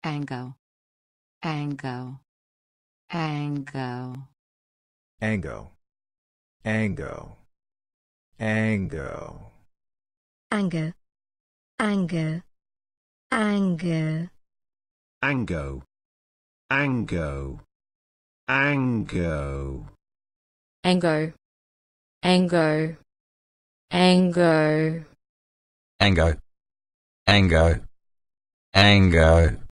Ango, Ango, Ango. Ango, Ango, Ango. Ango, Ango, Ango. Ango, Ango, Ango. Ango, Ango, Ango. Ango, Ango, Ango.